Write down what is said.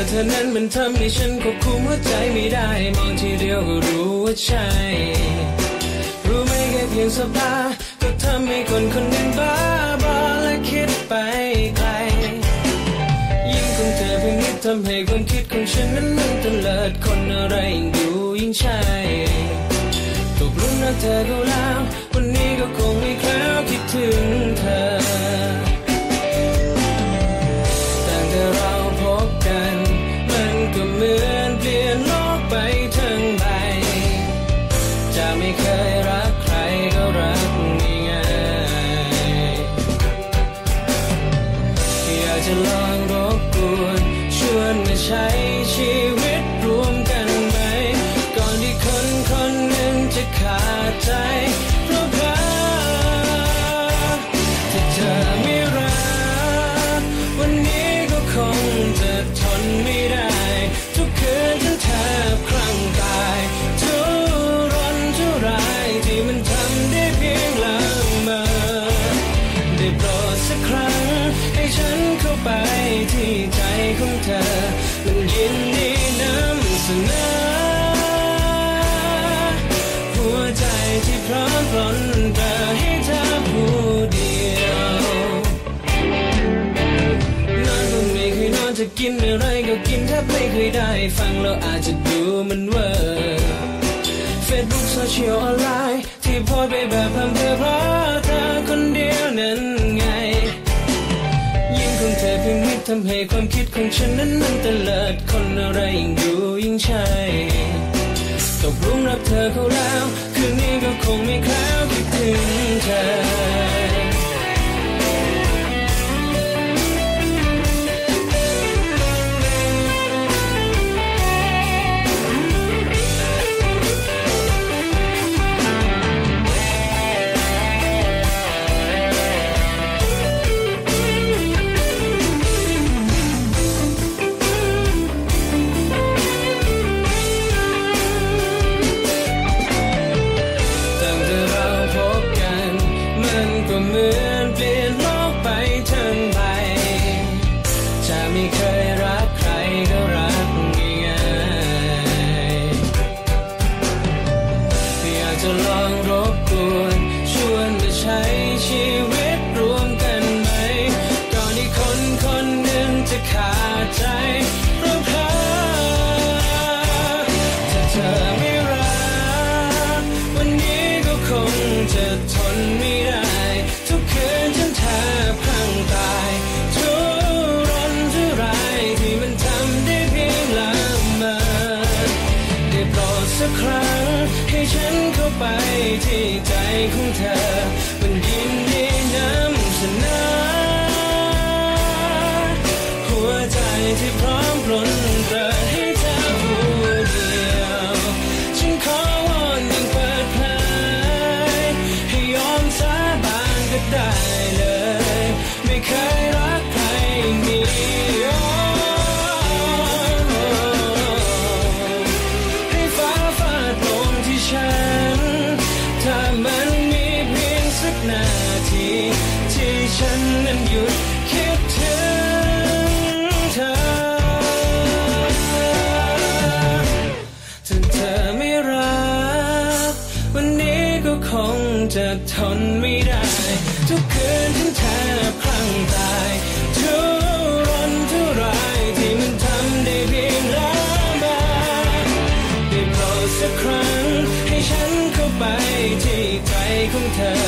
เธอนั้นมันทำให้ฉันควบคุมหัวใจไม่ได้มองทีเดียวก็รู้ว่าใช่รู้ไหมแค่เพียงสบตาก็ทำให้คนคนหนึ่งบ้าบอและคิดไปไกลยิ่งของเธอเพียงนิดทำให้ความคิดของฉันนั้นมันเตลิดคนอะไรยิ่งดูยิ่งใช่ตกหลุมรักเธอก็แล้ววันนี้ก็คงไม่แคล้วคิดถึงเธอแต่เราพบกันมันก็เหมือนเปลี่ยนโลกไปทั้งใบจะไม่เคยรักใครก็รักง่ายๆอยากจะลองรบกวนชวนมาใช้ชีวิตรวมกันไหมก่อนที่คนคนหนึ่งจะขาดใจเพราะรักถ้าเธอไม่รักวันนี้ก็คงจะทนไม่ได้ทุกคืนฉันแทบคลั่งตายทุรนทุรายที่มันทำได้เพียงละเมอได้โปรดสักครั้งให้ฉันเข้าไปที่ใจของเธอมันยินดีนำเสนอหัวใจที่พร้อมปลนเปลือยให้เธอผู้เดียวนอนก็ไม่เคยนอนจะกินอะไรก็กินแทบไม่เคยได้ฟังแล้วอาจจะดูมันเวอร์เฟซบุ๊กโซเชียลออนไลน์ที่โพสไปแบบเพิ่มเธอเพราะเธอคนเดียวนั้นไงยิ่งของเธอเพียงนิดทำให้ความคิดของฉันนั้นมันเตลิดคนอะไรยิ่งดูยิ่งใช่ตกหลุมรักเธอเขาแล้วคืนนี้ก็คงไม่แคล้วคิดถึงเธอก็เหมือนเปลี่ยนโลกไปทั้งใบจะไม่เคยรักใครก็รักง่ายๆอยากจะลองรบกวนชวนมาใช้ชีวิตรวมกันไหมก่อนที่คนคนหนึ่งจะขาดใจเพราะเขาถ้าเธอไม่รักวันนี้ก็คงจะทนไม่ได้ทุกคืนฉันแทบคลั่งตายทุรนทุรายที่มันทำได้เพียงละเมอได้โปรดสักครั้งให้ฉันเข้าไปที่ใจของเธอมันยินดีนำเสนอหัวใจที่พร้อมปลนเปลือยให้เธอผู้เดียวฉันขอวอนอย่างเปิดเผยให้ยอมสาบานก็ได้เลยไม่เคยรักใครมีให้ฟ้าฟาดลงที่ฉันถ้ามันมีเพียงสักนาทีที่ฉันนั้นหยุดคิดถึงเธอถ้าเธอไม่รักวันนี้ก็คงจะทนไม่ได้ทุกคืนฉันแทบคลั่งตายทุรนทุรายที่มันทำได้เพียงละเมอได้โปรดสักครั้งให้ฉันเข้าไปที่ใจของเธอ